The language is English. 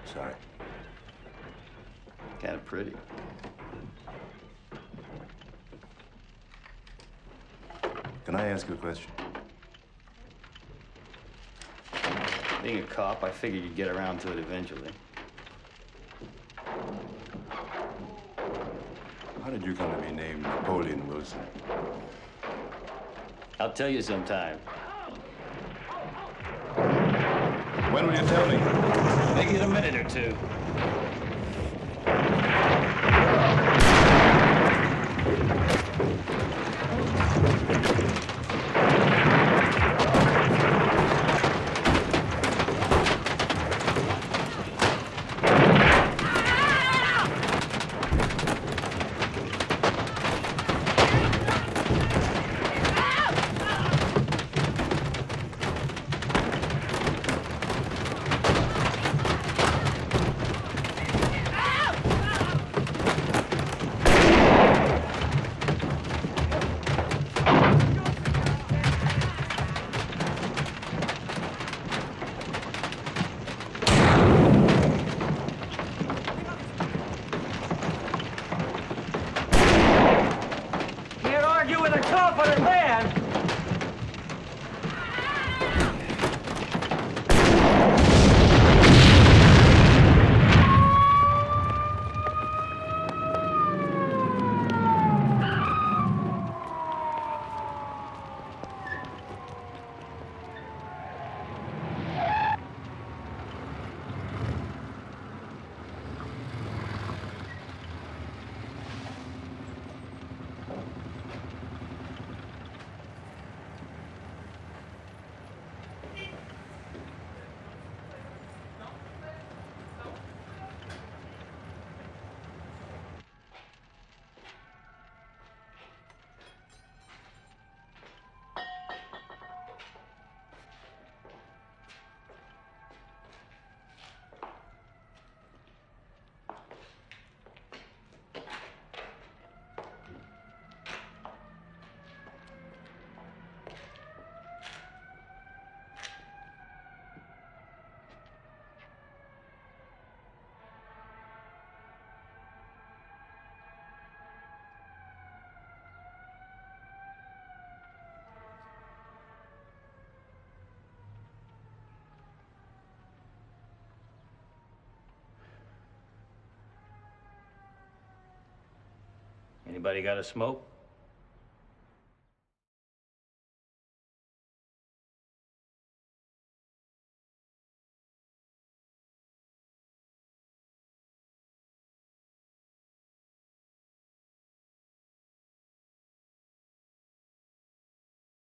Sorry. Kind of pretty. Can I ask you a question? Being a cop, I figured you'd get around to it eventually. How did you come to be named Napoleon Wilson? I'll tell you sometime. When will you tell me? Maybe in a minute or two. Anybody got a smoke?